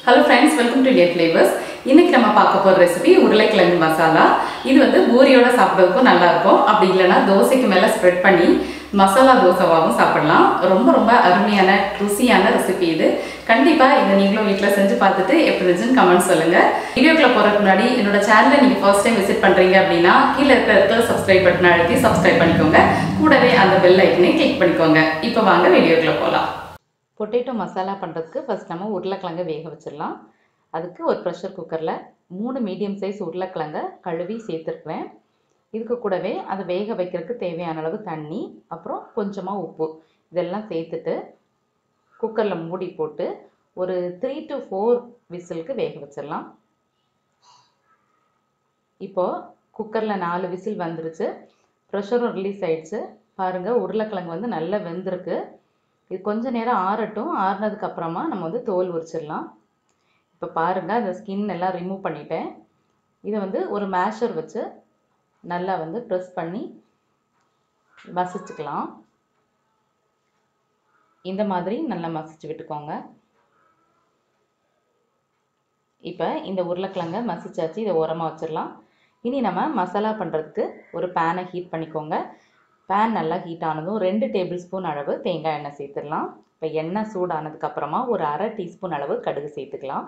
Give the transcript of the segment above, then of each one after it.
Hello friends, welcome to India Flavors. இன்னைக்கு நம்ம பார்க்க போற ரெசிபி உருளைக்கிழங்கு மசாலா. இது வந்து பூரியோட சாப்பிடுறதுக்கு நல்லா இருக்கும். அப்படி இல்லனா தோசைக்கு மேல ஸ்ப்ரெட் பண்ணி மசாலா தோசையாவும் சாப்பிடலாம். ரொம்ப அருமையான ருசியான ரெசிபி இது. கண்டிப்பா இத நீங்களும் வீட்ல செஞ்சு பார்த்துட்டு எப்படி இருந்துச்சுன்னு கமெண்ட் சொல்லுங்க. வீடியோக்குள்ள போறதுக்கு முன்னாடி என்னோட சேனலை நீங்க ஃபர்ஸ்ட் டைம் விசிட் பண்றீங்க அப்படினா கீழ இருக்கிற சப்ஸ்கிரைப் பட்டனை அழுத்தி சப்ஸ்கிரைப் பண்ணிக்கோங்க. கூடவே அந்த பெல் ஐகானை கிளிக் பண்ணிக்கோங்க. இப்போ வாங்க வீடியோக்குள்ள போலாம். பொட்டேட்டோ மசாலா பண்ணுறதுக்கு ஃபர்ஸ்ட் நம்ம உருளைக்கிழங்கு வேக வச்சிடலாம். அதுக்கு ஒரு ப்ரெஷர் குக்கரில் 3 மீடியம் சைஸ் உருளைக்கிழங்கை கழுவி சேர்த்துருக்குறேன். இதுக்கு கூடவே அதை வேக வைக்கிறதுக்கு தேவையான அளவு தண்ணி, அப்புறம் கொஞ்சமாக உப்பு இதெல்லாம் சேர்த்துட்டு குக்கரில் மூடி போட்டு ஒரு 3 to 4 விசிலுக்கு வேக வச்சிடலாம். இப்போது குக்கரில் 4 விசில் வந்துருச்சு. ப்ரெஷரும் ரிலீஸ் ஆயிடுச்சு. பாருங்கள், உருளைக்கிழங்கு வந்து நல்லா வெந்திருக்கு. இது கொஞ்ச நேரம் ஆறட்டும். ஆறுனதுக்கு அப்புறமா நம்ம வந்து தோல் உரிச்சிடலாம். இப்போ பாருங்கள், அந்த ஸ்கின் எல்லாம் ரிமூவ் பண்ணிட்டேன். இதை வந்து ஒரு மேஷர் வச்சு நல்லா வந்து ப்ரெஸ் பண்ணி மசிச்சுக்கலாம். இந்த மாதிரி நல்லா மசிச்சு விட்டுக்கோங்க. இப்போ இந்த உருளைக்கிழங்கை மசிச்சாச்சு. இதை ஓரமாக வச்சிடலாம். இனி நம்ம மசாலா பண்ணுறதுக்கு ஒரு பேனை ஹீட் பண்ணிக்கோங்க. பேன் நல்லா ஹீட் ஆனதும் 2 டேபிள் ஸ்பூன் அளவு தேங்காய் எண்ணெய் சேர்த்துடலாம். இப்போ எண்ணெய் சூடானதுக்கப்புறமா ஒரு அரை டீஸ்பூன் அளவு கடுகு சேர்த்துக்கலாம்.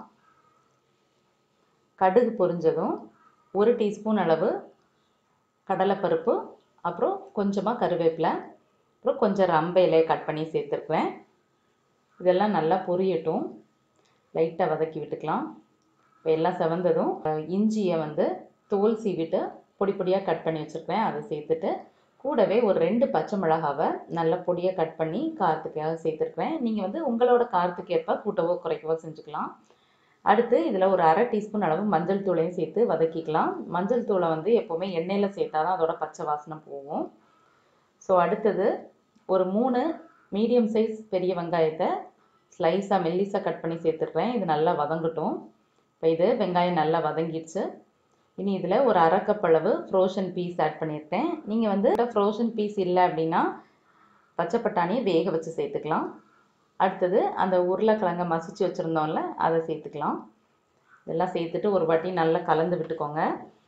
கடுகு பொரிஞ்சதும் 1 டீஸ்பூன் அளவு கடலைப்பருப்பு, அப்புறம் கொஞ்சமாக கருவேப்பிலை, அப்புறம் கொஞ்சம் ரம்பை இலையை கட் பண்ணி சேர்த்துருக்குறேன். இதெல்லாம் நல்லா பொரியட்டும். லைட்டாக வதக்கி விட்டுக்கலாம். இப்போ எல்லாம் செவந்ததும் இஞ்சியை வந்து தோல் சீவிட்டு பொடி பொடியாக கட் பண்ணி வச்சுருக்கேன். அதை சேர்த்துட்டு கூடவே ஒரு 2 பச்சை மிளகாவை நல்ல பொடியாக கட் பண்ணி காரத்துக்காக சேர்த்துருக்குறேன். நீங்கள் வந்து உங்களோட காரத்துக்கு ஏற்ப கூட்டவோ குறைக்கவோ செஞ்சுக்கலாம். அடுத்து இதில் ஒரு அரை டீஸ்பூன் அளவு மஞ்சள் தூளையும் சேர்த்து வதக்கிக்கலாம். மஞ்சள் தூளை வந்து எப்போவுமே எண்ணெயில் சேர்த்தா தான் அதோட பச்சை வாசனை போகும். ஸோ அடுத்தது ஒரு 3 மீடியம் சைஸ் பெரிய வெங்காயத்தை ஸ்லைஸாக மெல்லிஸாக கட் பண்ணி சேர்த்துருக்குறேன். இது நல்லா வதங்கட்டும். இப்போ இது வெங்காயம் நல்லா வதங்கிடுச்சு. இனி இதில் ஒரு அரை கப் அளவு ஃப்ரோசன் பீஸ் ஆட் பண்ணியிருக்கேன். நீங்கள் வந்து ஃப்ரோசன் பீஸ் இல்லை அப்படின்னா பச்சை பட்டாணியை வேக வச்சு சேர்த்துக்கலாம். அடுத்தது அந்த உருளைக்கிழங்கை மசிச்சு வச்சுருந்தோம்ல, அதை சேர்த்துக்கலாம். இதெல்லாம் சேர்த்துட்டு ஒரு வாட்டி நல்லா கலந்து விட்டுக்கோங்க.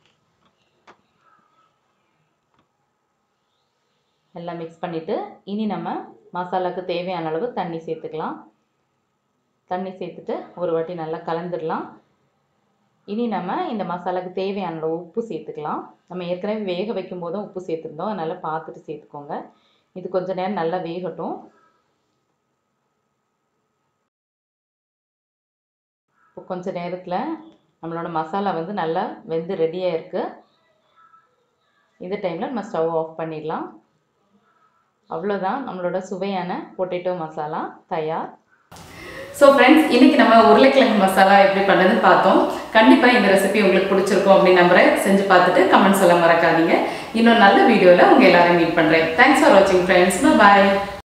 எல்லாம் மிக்ஸ் பண்ணிவிட்டு இனி நம்ம மசாலாவுக்கு தேவையான அளவு தண்ணி சேர்த்துக்கலாம். தண்ணி சேர்த்துட்டு ஒரு வாட்டி நல்லா கலந்துடலாம். இனி நம்ம இந்த மசாலாவுக்கு தேவையான அளவு உப்பு சேர்த்துக்கலாம். நம்ம ஏற்கனவே வேக வைக்கும் போதும் உப்பு சேர்த்துருந்தோம். அதனால் பார்த்துட்டு சேர்த்துக்கோங்க. இது கொஞ்சம் நேரம் நல்லா வேகட்டும். இப்போ கொஞ்சம் நேரத்தில் நம்மளோட மசாலா வந்து நல்லா வெந்து ரெடியாக இருக்குது. இந்த டைமில் நம்ம ஸ்டவ் ஆஃப் பண்ணிடலாம். அவ்வளோதான், நம்மளோட சுவையான பொட்டேட்டோ மசாலா தயார். ஸோ ஃப்ரெண்ட்ஸ், இன்றைக்கி நம்ம உருளைக்கிழங்கு மசாலா எப்படி பண்ணுறதுன்னு பார்த்தோம். கண்டிப்பாக இந்த ரெசிபி உங்களுக்கு பிடிச்சிருக்கும் அப்படின்னு நம்புறேன். செஞ்சு பார்த்துட்டு கமெண்ட்ஸ் எல்லாம் மறக்காதீங்க. இன்னொரு நல்ல வீடியோவில் உங்கள் எல்லாரையும் மீட் பண்ணுறேன். தேங்க்ஸ் ஃபார் வாட்சிங் ஃப்ரெண்ட்ஸ். பாய்.